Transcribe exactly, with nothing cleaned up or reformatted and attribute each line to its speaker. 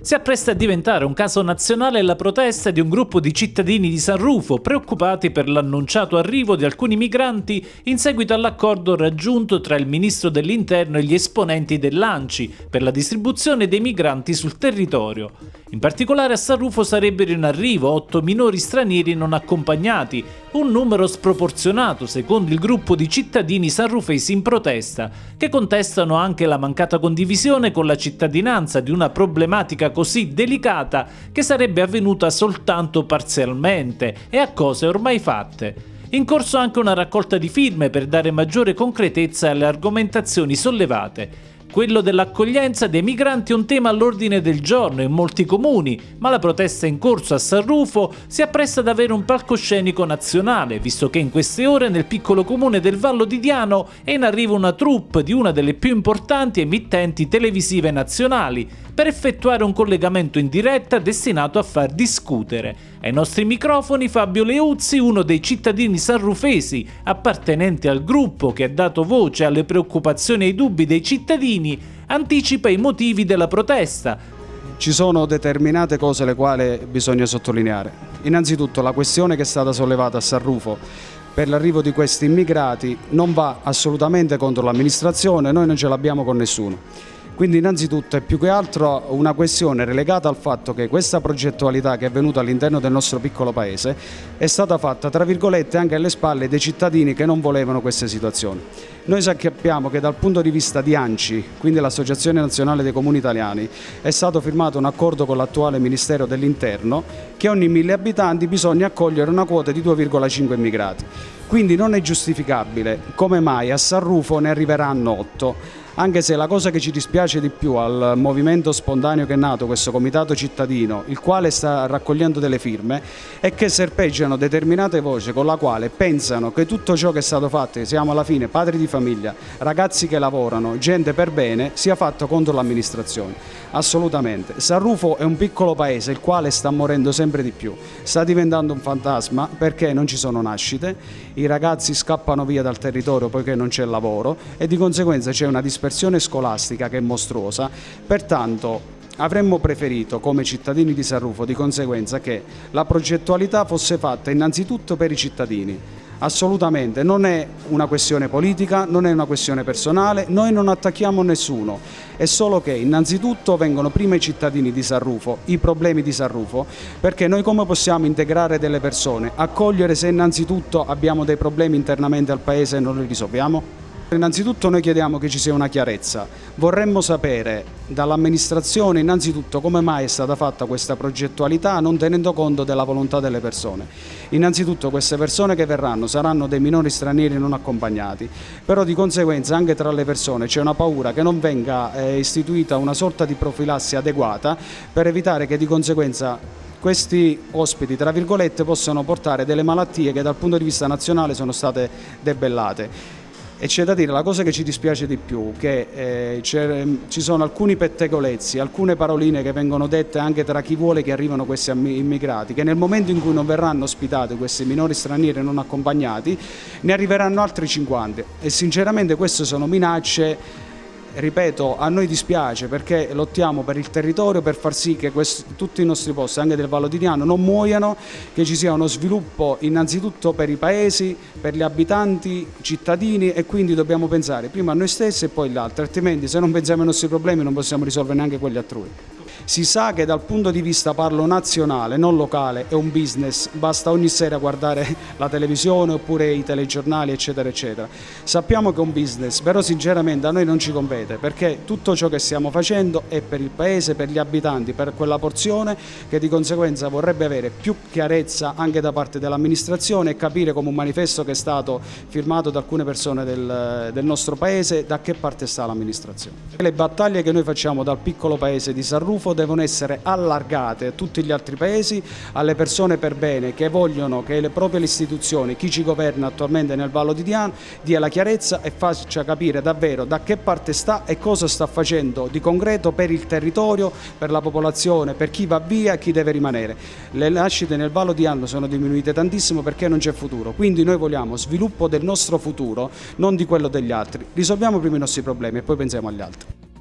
Speaker 1: Si appresta a diventare un caso nazionale la protesta di un gruppo di cittadini di San Rufo preoccupati per l'annunciato arrivo di alcuni migranti in seguito all'accordo raggiunto tra il ministro dell'Interno e gli esponenti dell'A N C I per la distribuzione dei migranti sul territorio. In particolare a San Rufo sarebbero in arrivo otto minori stranieri non accompagnati, un numero sproporzionato secondo il gruppo di cittadini sanrufesi in protesta, che contestano anche la mancata condivisione con la cittadinanza di una problematica così delicata che sarebbe avvenuta soltanto parzialmente e a cose ormai fatte. In corso anche una raccolta di firme per dare maggiore concretezza alle argomentazioni sollevate. Quello dell'accoglienza dei migranti è un tema all'ordine del giorno in molti comuni, ma la protesta in corso a San Rufo si appresta ad avere un palcoscenico nazionale, visto che in queste ore nel piccolo comune del Vallo di Diano è in arrivo una troupe di una delle più importanti emittenti televisive nazionali, per effettuare un collegamento in diretta destinato a far discutere. Ai nostri microfoni Fabio Leuzzi, uno dei cittadini sanrufesi appartenenti al gruppo che ha dato voce alle preoccupazioni e ai dubbi dei cittadini, anticipa i motivi della protesta.
Speaker 2: Ci sono determinate cose le quali bisogna sottolineare. Innanzitutto la questione che è stata sollevata a San Rufo per l'arrivo di questi immigrati non va assolutamente contro l'amministrazione, noi non ce l'abbiamo con nessuno. Quindi innanzitutto è più che altro una questione relegata al fatto che questa progettualità che è venuta all'interno del nostro piccolo paese è stata fatta tra virgolette anche alle spalle dei cittadini che non volevano queste situazioni. Noi sappiamo che dal punto di vista di A N C I, quindi l'Associazione Nazionale dei Comuni Italiani, è stato firmato un accordo con l'attuale Ministero dell'Interno che ogni mille abitanti bisogna accogliere una quota di due virgola cinque immigrati. Quindi non è giustificabile come mai a San Rufo ne arriveranno otto. Anche se la cosa che ci dispiace di più al movimento spontaneo che è nato, questo comitato cittadino, il quale sta raccogliendo delle firme, è che serpeggiano determinate voci con la quale pensano che tutto ciò che è stato fatto, che siamo alla fine padri di famiglia, ragazzi che lavorano, gente per bene, sia fatto contro l'amministrazione. Assolutamente. San Rufo è un piccolo paese il quale sta morendo sempre di più, sta diventando un fantasma perché non ci sono nascite, i ragazzi scappano via dal territorio poiché non c'è lavoro e di conseguenza c'è una dispersione scolastica che è mostruosa. Pertanto avremmo preferito come cittadini di San Rufo di conseguenza che la progettualità fosse fatta innanzitutto per i cittadini. Assolutamente, non è una questione politica, non è una questione personale, noi non attacchiamo nessuno, è solo che innanzitutto vengono prima i cittadini di San Rufo, i problemi di San Rufo, perché noi come possiamo integrare delle persone, accogliere se innanzitutto abbiamo dei problemi internamente al paese e non li risolviamo? Innanzitutto noi chiediamo che ci sia una chiarezza, vorremmo sapere dall'amministrazione innanzitutto come mai è stata fatta questa progettualità non tenendo conto della volontà delle persone. Innanzitutto queste persone che verranno saranno dei minori stranieri non accompagnati, però di conseguenza anche tra le persone c'è una paura che non venga eh, istituita una sorta di profilassi adeguata per evitare che di conseguenza questi ospiti, tra virgolette, possano portare delle malattie che dal punto di vista nazionale sono state debellate. E c'è da dire, la cosa che ci dispiace di più, che eh, ci sono alcuni pettegolezzi, alcune paroline che vengono dette anche tra chi vuole che arrivano questi immigrati, che nel momento in cui non verranno ospitati questi minori stranieri non accompagnati, ne arriveranno altri cinquanta e sinceramente queste sono minacce. Ripeto, a noi dispiace perché lottiamo per il territorio per far sì che questi, tutti i nostri posti, anche del Vallo di Diano, non muoiano, che ci sia uno sviluppo innanzitutto per i paesi, per gli abitanti, cittadini e quindi dobbiamo pensare prima a noi stessi e poi agli altri, altrimenti se non pensiamo ai nostri problemi non possiamo risolvere neanche quelli altrui. Si sa che dal punto di vista, parlo nazionale, non locale, è un business, basta ogni sera guardare la televisione oppure i telegiornali eccetera eccetera. Sappiamo che è un business, però sinceramente a noi non ci compete perché tutto ciò che stiamo facendo è per il paese, per gli abitanti, per quella porzione che di conseguenza vorrebbe avere più chiarezza anche da parte dell'amministrazione e capire come un manifesto che è stato firmato da alcune persone del, del nostro paese da che parte sta l'amministrazione. Le battaglie che noi facciamo dal piccolo paese di San Rufo devono essere allargate a tutti gli altri paesi, alle persone per bene che vogliono che le proprie istituzioni, chi ci governa attualmente nel Vallo di Diano, dia la chiarezza e faccia capire davvero da che parte sta e cosa sta facendo di concreto per il territorio, per la popolazione, per chi va via e chi deve rimanere. Le nascite nel Vallo di Diano sono diminuite tantissimo perché non c'è futuro, quindi noi vogliamo sviluppo del nostro futuro, non di quello degli altri. Risolviamo prima i nostri problemi e poi pensiamo agli altri.